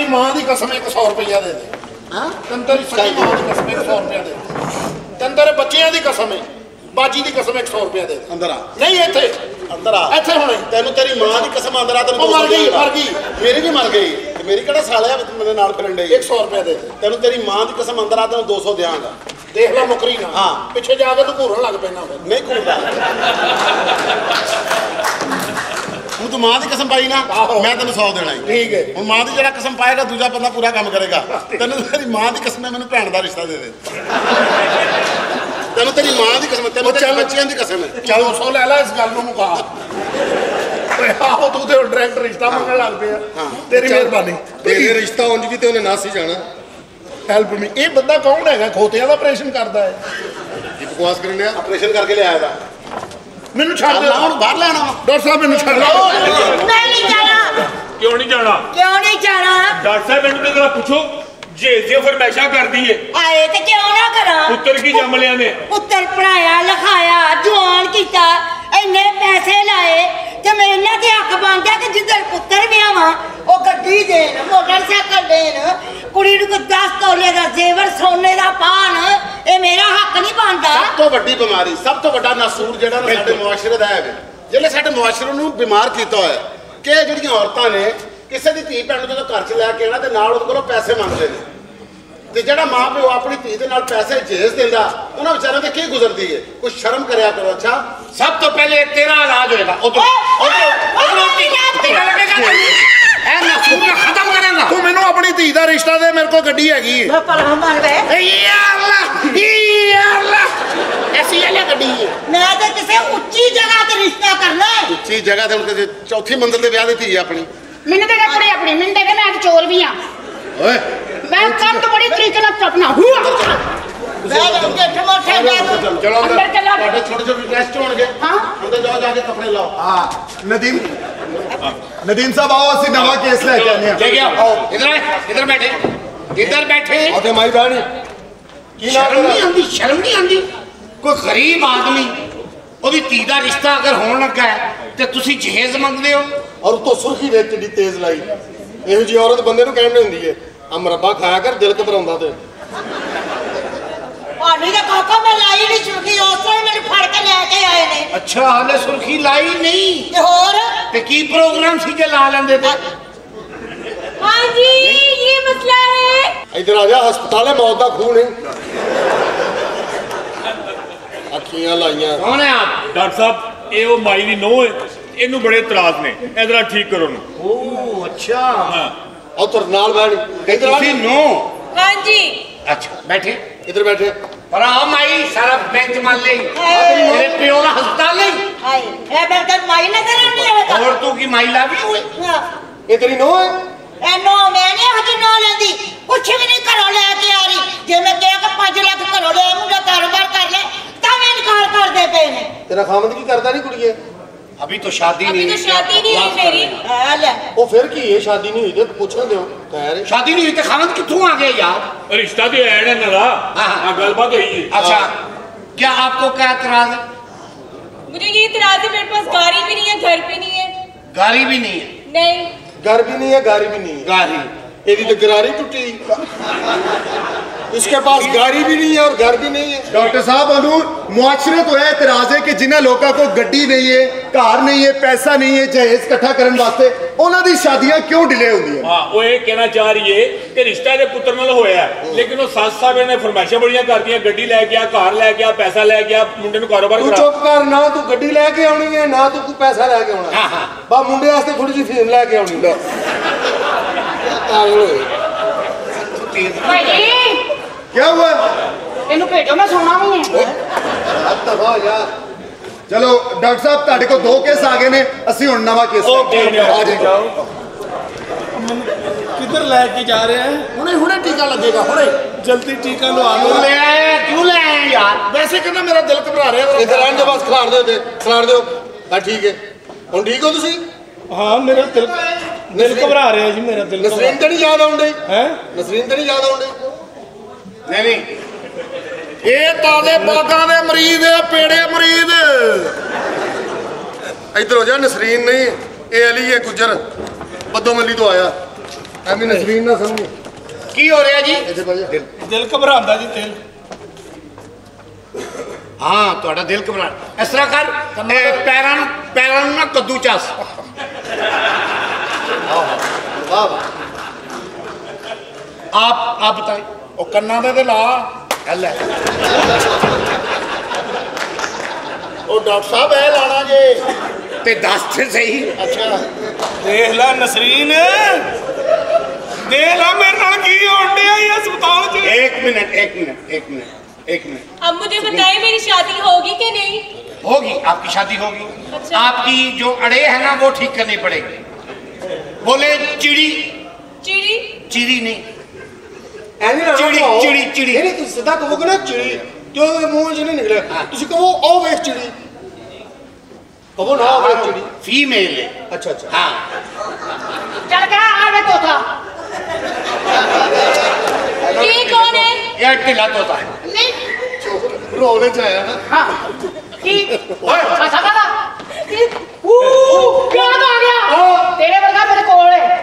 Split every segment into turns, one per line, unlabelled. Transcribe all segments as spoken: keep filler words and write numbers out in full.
मां की कसम एक सौ रुपया दे दे। तेन तेरी सही मां की कसम एक सौ रुपया दे दे। तेन तेरे बच्चों की कसम है बाजी की कसम एक सौ रुपया दे दे।
अंदर आ
नहीं इत्थे
अंदर आ
इत्थे हुणे
तेनू तेरी मां की कसम अंदर आ तेनू
मर गई मर गई
मेरी भी मर गई मेरी किहड़ा साल है मेरे नाल फिरन डई
एक सौ रुपया दे दे।
तेनू तेरी मां की कसम अंदर आ तेनू दो सौ देंगा।
देख लो मुकरी ना
हाँ
पिछे जाके तू घूरन लग पैना फिर
नहीं घूरदा हूँ तू मां की कसम पाई ना मैं तेन सौ देना ही
ठीक है।
हूँ मां की जरा कसम पाएगा दूजा बंदा पूरा काम करेगा। तेन तेरी मां की कसम है मैंने भैन का रिश्ता दे दे। तेन तेरी मां की कसम तेन तेरे बच्चों की कसम है।
चल दो सौ लै ला इस गल मुका आहो तू तो डायरेक्ट रिश्ता मंगन लग पिया। तेरी मेहरबानी
तेरे रिश्ता उंज भी तो उन्हें नास ही जाना।
हेल्प मी ये बंदा कौन है खोतिया का ऑपरेशन करता है
बकवास करने ऑपरेशन करके ले आया था
मैनू छड़ दे
बाहर लेना
डॉक्टर साहब मैनू छड़ दो।
मैं नहीं जाना।
क्यों नहीं जाना
क्यों नहीं जाना
डॉक्टर साहब मैंने तो जरा पूछो जे जे फरमाइशा कर दी है
आए तो क्यों ना करा
पुत्र की जम लिया ने
पुत्र पढ़ाया लिखाया जवान किया इन्ने पैसे लाए ते मैं इन्ना ते हक बनदा कि जिधर पुत्र ब्याहवा ओ गड्डी देन मोटरसाइकिल देन कुड़ी नूं दस तोले दा जेवर सोने दा पान ए मेरा हक नहीं बनदा।
सब तो वड्डी बीमारी सब तो वड्डा नासूर जेड़ा ना साडे मुआशरे दा है जिहड़े साडे मुआशरे नूं बीमार कीता होया कि ਜਿਹੜੀਆਂ औरतां ने ਕਿਸੇ ਦੀ ਧੀ ਭੈਣ ਨੂੰ ਜਦੋਂ ਘਰ 'ਚ ਲੈ ਕੇ ਆਣਾ ਤੇ ਨਾਲ ਉਹਦੇ ਕੋਲੋਂ ਪੈਸੇ ਮੰਗਦੇ ਨੇ ਤੇ ਜਿਹੜਾ ਮਾਂ ਪਿਓ ਆਪਣੀ ਧੀ ਦੇ ਨਾਲ ਪੈਸੇ ਭੇਜ ਦਿੰਦਾ ਉਹਨਾਂ ਵਿਚਾਰਿਆਂ ਤੇ ਕੀ ਗੁਜ਼ਰਦੀ ਹੈ ਕੁਝ ਸ਼ਰਮ ਕਰਿਆ ਕਰੋ। ਅੱਛਾ
सब तो पहले तेरा इलाज होएगा उधर ए नसूर खत्म करेगा तू मेनू अपनी धी दा रिश्ता दे मेरे को गड्डी हैगी
मैं पलवा मार वे
या अल्लाह या अल्लाह ऐसी वाली गड्डी है
मैं तो किसी ऊंची जगह ते रिश्ता करना है।
ਉੱਚੀ ਜਗ੍ਹਾ ਤੇ ਉਨਕੇ ਚੌਥੀ ਮੰਜ਼ਿਲ ਤੇ ਵਿਆਹ ਦੀ ਧੀ ਆਪਣੀ
ਮੈਨੂੰ ਤੇ ਕੁੜੀ ਆਪਣੀ ਮੈਨੂੰ ਤੇ ਮੈਂ ਤਾਂ ਚੋਰ ਵੀ ਆ
ਓਏ
ਮੈਂ ਕੰਮ ਤੋਂ ਬੜੀ ਤਰੀਕੇ ਨਾਲ ਆਪਣਾ ਹੁਆ
मैं उनके ठमोठे
ਚਲੋ ਚਲੋ
ਅੰਦਰ ਚੱਲੋ।
ਤੁਹਾਡੇ ਛੋਟੇ ਛੋਟੇ ਟੈਸਟ ਹੋਣਗੇ
ਹਾਂ
ਅੰਦਰ ਜਾਓ ਜਾ ਕੇ ਕੱਪੜੇ ਲਾਓ।
हाँ नदीम नदीम साहब आओ असि नवा केस लेके आने
ले गया इधर इधर बैठे इधर बैठे
आते माई बहन की नाम
शर्म नहीं आती शर्म नहीं आती कोई गरीब आदमी ਉਹਦੀ ਧੀ ਦਾ ਰਿਸ਼ਤਾ ਅਗਰ ਹੋਣ ਲੱਗਾ ਹੈ ਤੇ ਤੁਸੀਂ ਜਹੇਜ਼ ਮੰਗਦੇ ਹੋ
ਔਰ ਉਤੋਂ ਸੁਰਖੀ ਵੇਚ ਦੀ ਤੇਜ਼ ਲਾਈ ਇਹੋ ਜੀ ਔਰਤ ਬੰਦੇ ਨੂੰ ਕਹਿਣ ਹੁੰਦੀ ਹੈ ਆ ਮਰੱਬਾ ਖਾਇਆ ਕਰ ਦਿਲ ਘਬਰਾਉਂਦਾ ਤੇ
पानी का काका मैं लाई नहीं सुर्खी उसने मेरे फड़ के लेके आए ने।
अच्छा हाले सुर्खी लाई नहीं
ते और
ते की प्रोग्राम सी के ला लेंदे थे।
हाँ जी ये मसला है
इधर आ जा हस्पताल है मौत का खून है अखियां लाइया
कौन है आप
डॉक्टर साहब ये वो माई दी नोह है इनू बड़े इतराज ने इधर ठीक करो ना।
ओ अच्छा
हाँ
और तुर नाल बैठ इधर आ
तुसी नो
हाँ जी
अच्छा बैठे
इधर बैठे
पर आ माई सारा बैंक मान ले मेरे प्यो दा हस्पताल नहीं
हाय ए बेटा माई नजर नहीं आवे
और तू की माई ला भी हुई
ये तेरी नो है
ए नो मैं नहीं हज नो लेंदी कुछ भी नहीं घरों लेके आ रही जे मैं कह के पांच लाख घरों ले मुंडा कारोबार कर ले ता मैं इनकार कर दे पे ने।
तेरा खामद की करता नहीं कुड़िए
अभी तो शादी
अभी
नहीं
तो शादी नहीं हुई मेरी
ए ले
वो फिर की है शादी नहीं हुई तो पूछने दो खैर
शादी नहीं हुई तो खामद कितों आ गए यार
रिश्ता तो है ना नरा हाँ गलबात हुई है।
अच्छा क्या आपको क्या इतराज है?
मुझे ये इतराज है मेरे पास गाड़ी भी नहीं है घर भी नहीं है
गाड़ी भी नहीं है
नहीं
घर भी नहीं है गाड़ी भी नहीं है
गाड़ी
ਇਹਦੀ तो गरारी टूटी इसके पास गाड़ी भी नहीं है और घर भी नहीं है।
डॉक्टर साहब अनूर मुआशरे तो है इतराज है कि जिन्हें लोगों को गड्डी नहीं है कार नहीं है पैसा नहीं है जहेज इकट्ठा करने वास्ते उन्हों दी शादियां क्यों डिले होंदी है।
हाँ वो ये कहना चाह रही है कि रिश्ता दे पुत्र नाल होया है लेकिन वो सस साहब ने फरमाइशां बड़ियां करदियां गड्डी लै गया कार लै गया पैसा लै गया मुंडे नूं कारोबार
तू
करा
चुप कर ना तू गड्डी लेके आनी है ना तू कोई पैसा लेके आना
हाँ हाँ
बा मुंडे वास्ते थोड़ी जी फीम लेके आनी लो पागल होए
भाई
क्या हुआ
इन्हू भेजो मैं सोना भी है
अब दफा यार
चलो डॉक्टर साहब तुहाडे को दो केस आ गए ने असि हुण नवा केस लेके आ जाओ।
किधर लेके जा रहे हैं
हुणे हुणे टीका लगेगा हुणे
जल्दी टीका लगा लो।
क्यों ले आए क्यों ले आए यार वैसे कहना मेरा दिल घबरा रहा है
इधर आने बस खिलाड़ दो खिलाड़ दो हाँ ठीक है हुण ठीक हो तुसी
हाँ मेरा दिल दिल घबरा रहा है जी मेरा दिल
नसरीन तो नहीं याद आउंदे
है
नसरीन तो नहीं याद आउंदे
नहीं नहीं ये ताजे बागां दे मरीज है पेड़े मरीज
इधर हो जा नसरीन नहीं ये अली है गुजर बदोमली तो आया
ਐਵੇਂ ਨਸਰੀਨ ਨਾ ਸਮਝੀ
ਕੀ ਹੋ ਰਿਹਾ ਜੀ?
ਇੱਥੇ ਭਾਈ ਦਿਲ
ਦਿਲ ਘਬਰਾਉਂਦਾ ਜੀ ਦਿਲ।
ਹਾਂ ਤੁਹਾਡਾ ਦਿਲ ਘਬਰਾ। ਇਸ ਤਰ੍ਹਾਂ ਕਰ, ਇਹ ਪੈਰਾਂ ਨੂੰ ਪੈਰਾਂ ਨੂੰ ਨਾ ਕੱਦੂ ਚੱਸ।
ਵਾਹ ਵਾਹ
ਆਪ ਆਪ ਬਤਾਏ।
ਉਹ ਕੰਨਾਂ ਦੇ ਤੇ ਲਾ।
ਹੱਲ ਹੈ।
ਉਹ ਡਾਕਟਰ ਸਾਹਿਬ ਇਹ ਲਾਣਾ ਜੇ
ਤੇ ਦੱਸ ਤੇ ਸਹੀ।
ਅੱਛਾ
ਦੇਖ ਲੈ ਨਸਰੀਨ, ਦੇਖ ਲੈ ਮੇਰੇ ਨਾਲ ਕੀ ਹੋਣ ਡਿਆ ਈ ਹਸਪਤਾਲ 'ਚ।
एक मिनट एक मिनट एक मिनट एक मिनट
अब मुझे बताइए मेरी शादी होगी कि नहीं?
होगी, आपकी शादी होगी।
अच्छा।
आपकी जो अड़े है ना वो ठीक करनी पड़ेगी। बोले चिड़ी
चिड़ी?
चिड़ी नहीं,
ਐਨੀ ਨਾ
ਚਿੜੀ,
ਕਹੋ।
ਚਿੜੀ, ਚਿੜੀ।
ਨਹੀਂ ਨਹੀਂ ਤੁਸੀਂ ਸਿੱਧਾ ਕਹੋਗੇ ਨਾ ਚਿੜੀ ਤੇ ਉਹਦੇ ਮੂੰਹ 'ਚ ਨਹੀਂ ਨਿਕਲਿਆ। ਤੁਸੀਂ ਕਹੋ ਉਹ ਵੇਖ ਚਿੜੀ, ਕਹੋ ਨਾ ਉਹ ਵੇਖ ਚਿੜੀ।
फीमेल है।
ਅੱਛਾ ਅੱਛਾ
हाँ
ਚੱਲ ਗਾ ਆਵੇ ਤੋਤਾ।
ये कौन है?
यह टिला तोता है।
ਨਹੀਂ
ਰੋਲੇ 'ਚ ਆਇਆ ਨਾ।
ਹਾਂ ਕੀ ਅੱਛਾ ਗਾ ਉਹ ਕਿਆ ਆ ਗਿਆ ਤੇਰੇ ਵਰਗਾ ਮੇਰੇ ਕੋਲ ਹੈ।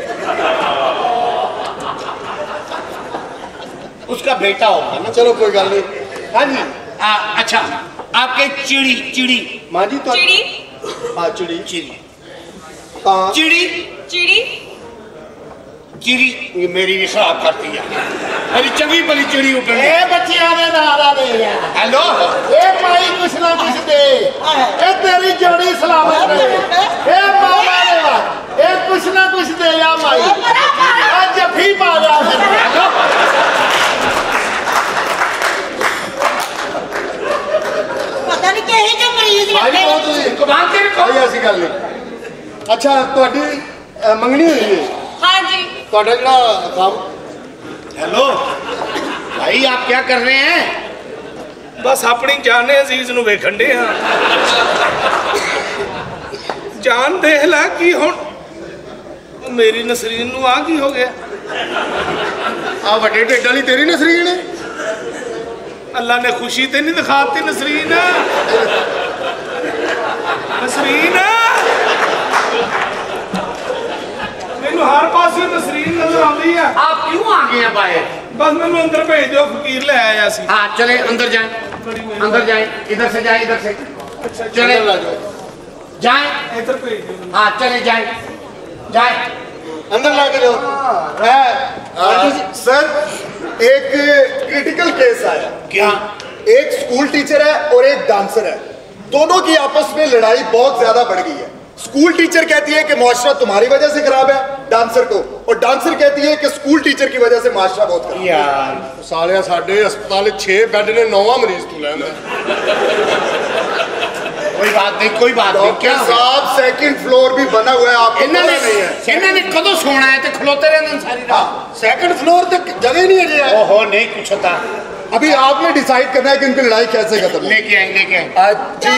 उसका बेटा होगा ना।
ਚਲੋ ਕੋਈ ਗੱਲ ਨਹੀਂ।
हाँ जी। आ, अच्छा आपके चिड़ी चिड़ी
ਮਾਂ ਜੀ ਤਾਂ
चिड़ी?
ਹਾਂ ਚਿੜੀ
चिड़ी
ਤਾਂ
चिड़ी
चिड़ी?
चिड़ी ये मेरी भी खराब करती है। मेरी चंगी भली चिड़ी ऊपर।
ਇਹ ਬੱਚਿਆਂ ਦੇ ਨਾਂ ਦਾ ਦੇ ਆ।
हेलो
ਇਹ ਮਾਈ ਕੁਛ ਨਾ ਕੁਛ ਦੇ। ਇਹ ਤੇਰੀ ਜੋੜੀ ਸਲਾਮਤ ਰਹੇ। ਇਹ ਮਾਲਾ ਦੇ ਵਾ ਇਹ ਕੁਛ ਨਾ ਕੁਛ ਦੇ ਆ ਮਾਈ। ਆ ਜੱਫੀ ਪਾ ਜਾ
हेलो
ਪਤਾ ਨਹੀਂ ਕਿਹੇ ਜਿਹੇ ਮਰੀਜ਼
ਭਾਈ
ਲੱਗੇ
ਬਹੁਤ ਤੁਸੀਂ
कमान के रखो।
ਕੋਈ ਐਸੀ ਗੱਲ ਨਹੀਂ। ਅੱਛਾ ਤੁਹਾਡੀ ਅ, ਮੰਗਣੀ ਹੋਈ ਹੈ
हाँ जी।
ਤੁਹਾਡਾ ਜਿਹੜਾ ਕੰਮ
हेलो भाई आप क्या कर रहे हैं?
ਬਸ ਆਪਣੀ ਜਾਨੇ ਅਜ਼ੀਜ਼ ਨੂੰ ਵੇਖਣ ਦੇ ਆ। ਜਾਨ ਦੇਖ ਲੈ ਕੀ ਹੁਣ ਮੇਰੀ ਨਸਰੀਨ ਨੂੰ ਆ ਕੀ ਹੋ ਗਿਆ?
ਆ ਵੱਡੇ ਢਿੱਡ ਵਾਲੀ ਤੇਰੀ ਨਸਰੀਨ ਹੈ।
ਅੱਲਾ ਨੇ ਖੁਸ਼ੀ ਤੇ ਨਹੀਂ ਦਿਖਾਤੀ ਨਸਰੀਨ। ਨਸਰੀਨ ਮੈਨੂੰ ਹਰ ਪਾਸੇ ਨਸਰੀਨ ਨਜ਼ਰ ਆਉਂਦੀ ਆ।
आप क्यों आ गए हैं बाहर?
ਬਸ ਮੈਨੂੰ ਅੰਦਰ ਭੇਜ ਦਿਓ, ਫਕੀਰ ਲੈ ਆਇਆ ਸੀ।
हाँ चले अंदर जाए, अंदर जाए, इधर से जाए, इधर से चले जाए।
ਇੱਧਰ ਭੇਜ ਦਿਓ।
हाँ चले जाए जाए।
अंदर ला के जाओ। है सर एक क्रिटिकल केस आया।
क्या?
एक स्कूल टीचर है और एक डांसर है, दोनों की आपस में लड़ाई बहुत ज्यादा बढ़ गई है। स्कूल टीचर कहती है कि माशरा तुम्हारी वजह से खराब है डांसर को, और डांसर कहती है कि स्कूल टीचर की वजह से माशरा बहुत खराब है।
यार
सालिया साडे अस्पताल छह बेड ने नौवां मरीज तू लैंदा।
कोई बात नहीं, कोई बात नहीं। क्या
डॉक्टर साहब सेकंड फ्लोर भी बना हुआ है, आपको पता
इन्होंने
नहीं है।
इन्होंने कदों सोना है तो खलोते रहने सारी रात।
सेकंड फ्लोर तक जगह नहीं है जी।
ओहो नहीं कुछ होता।
अभी आपने डिसाइड करना है कि इनकी लड़ाई कैसे खत्म है।
लेके आएंगे, लेके आएंगे।
आज